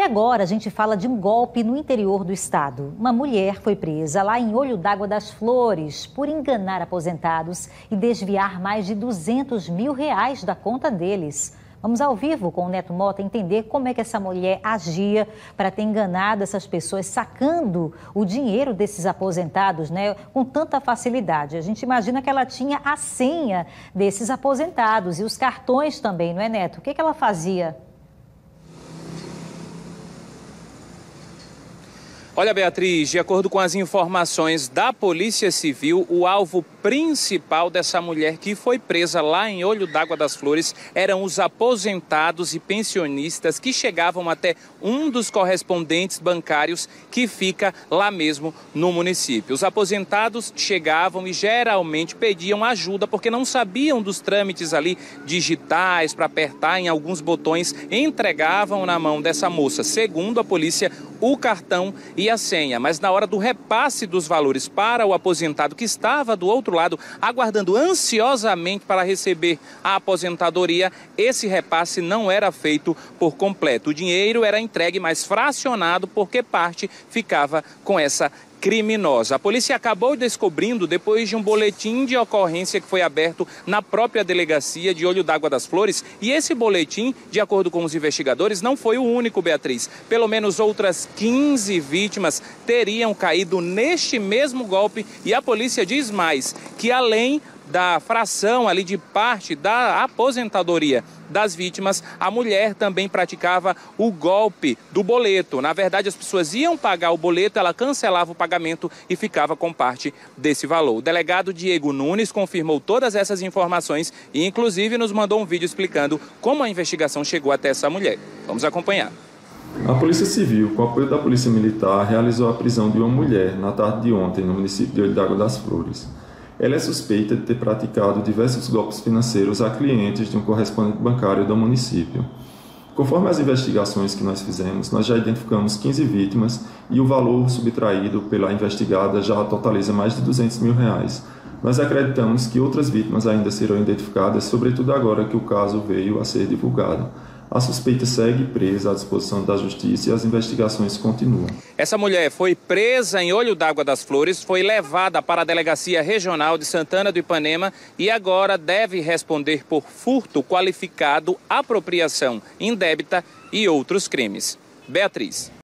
agora a gente fala de um golpe no interior do estado. Uma mulher foi presa lá em Olho d'Água das Flores por enganar aposentados e desviar mais de R$200 mil da conta deles. Vamos ao vivo com o Neto Mota entender como é que essa mulher agia para ter enganado essas pessoas, sacando o dinheiro desses aposentados, né, com tanta facilidade. A gente imagina que ela tinha a senha desses aposentados e os cartões também, não é, Neto? O que ela fazia? Olha, Beatriz, de acordo com as informações da Polícia Civil, o alvo principal dessa mulher que foi presa lá em Olho d'Água das Flores eram os aposentados e pensionistas que chegavam até um dos correspondentes bancários que fica lá mesmo no município. Os aposentados chegavam e geralmente pediam ajuda porque não sabiam dos trâmites ali digitais para apertar em alguns botões, entregavam na mão dessa moça, segundo a polícia, o cartão e a senha, mas na hora do repasse dos valores para o aposentado que estava do outro lado, aguardando ansiosamente para receber a aposentadoria, esse repasse não era feito por completo. O dinheiro era entregue, mas fracionado, porque parte ficava com essa criminosa. A polícia acabou descobrindo depois de um boletim de ocorrência que foi aberto na própria delegacia de Olho d'Água das Flores, e esse boletim, de acordo com os investigadores, não foi o único, Beatriz. Pelo menos outras 15 vítimas teriam caído neste mesmo golpe, e a polícia diz mais, que além da fração ali de parte da aposentadoria das vítimas, a mulher também praticava o golpe do boleto. Na verdade, as pessoas iam pagar o boleto, ela cancelava o pagamento e ficava com parte desse valor. O delegado Diego Nunes confirmou todas essas informações e, inclusive, nos mandou um vídeo explicando como a investigação chegou até essa mulher. Vamos acompanhar. A Polícia Civil, com apoio da Polícia Militar, realizou a prisão de uma mulher na tarde de ontem no município de Olho d'Água das Flores. Ela é suspeita de ter praticado diversos golpes financeiros a clientes de um correspondente bancário do município. Conforme as investigações que nós fizemos, nós já identificamos 15 vítimas e o valor subtraído pela investigada já totaliza mais de R$200 mil. Nós acreditamos que outras vítimas ainda serão identificadas, sobretudo agora que o caso veio a ser divulgado. A suspeita segue presa à disposição da Justiça e as investigações continuam. Essa mulher foi presa em Olho d'Água das Flores, foi levada para a Delegacia Regional de Santana do Ipanema e agora deve responder por furto qualificado, apropriação indébita e outros crimes. Beatriz.